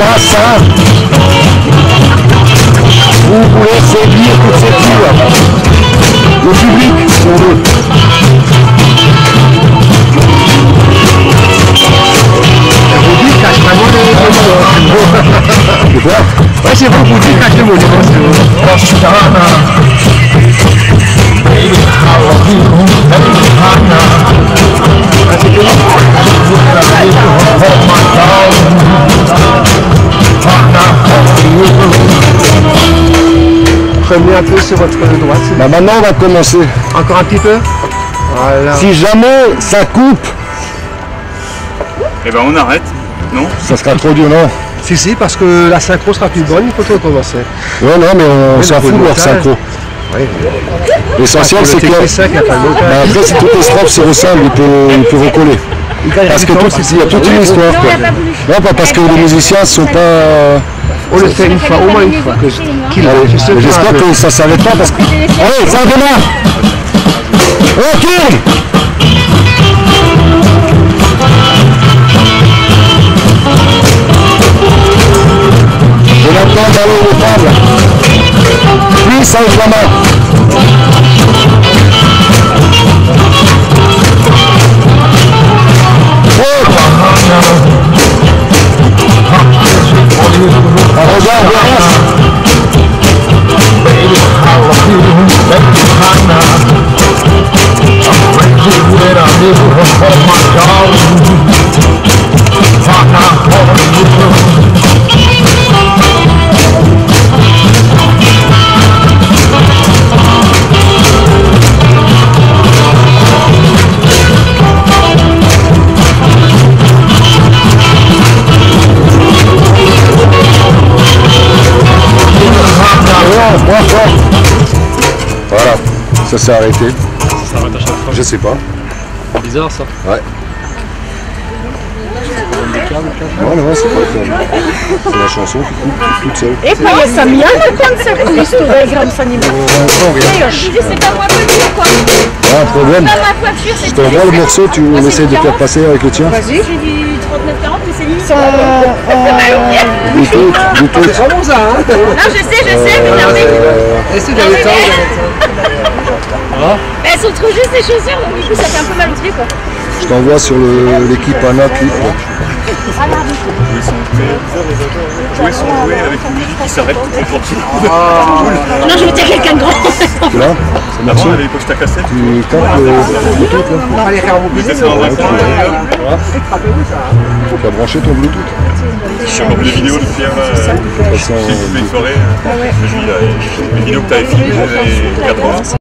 ça, vous pouvez séduire toutes ces filles, le public si on veut. Vous cache vraiment les mots. De quoi? Ouais, c'est vous qui cache les mots. Prenez un peu sur votre droite. Bah maintenant on va commencer. Encore un petit peu. Voilà. Si jamais ça coupe, Eh ben on arrête, non? ça sera trop dur, non? Si, parce que la synchro sera plus bonne, il faut tout recommencer. Ouais, non, mais on s'en fout de leur synchro. Oui. L'essentiel c'est que c'est ça qu'il n'y a pas de montage. bah, après si toutes les strophes se ressemblent, il peut recoller. Parce que il y a toute une histoire. Quoi. Non, pas parce que les musiciens sont pas. On le fait une fois, au moins une fois. J'espère que ça s'arrête pas parce que. Allez, ça démarre. Ok. Et maintenant d'aller au table. Puis ça ouvre la main. Regarde, voilà, ça s'est arrêté. Ça s'arrête à chaque fois. Je sais pas. Bizarre ça. Ouais. Non, c'est pas le câble. C'est la chanson qui coupe toute seule. E poi je sam ja na koncertu isto da igram sa njima. C'est pas moi qui le quoi. Ah, un problème. Pas ma coiffure, Je c'est t'envoie le morceau, tu essaies de faire passer avec le tien. Vas-y. J'ai du 39-40, mais c'est limite. Bluetooth. C'est vraiment ça, hein. Non, je sais, mais non, mais. Essaye d'aller Elles sont trop justes les chaussures, donc du coup ça fait un peu mal au pied quoi. Je t'envoie sur l'équipe Anna clip. Jouer avec une musique qui s'arrête tout n'importe où. Non, je vais dire quelqu'un de grand. Tu l'as? C'est Avant, morceau. à l'époque, ta cassette. Tu tapes le Bluetooth là. Allez faire vous Ça, c'est un vrai Tu as branché ton Bluetooth. Je suis encore des vidéos de Pierre. Façon, Une soirée. Les vidéos que tu avais filmées dans les années 80.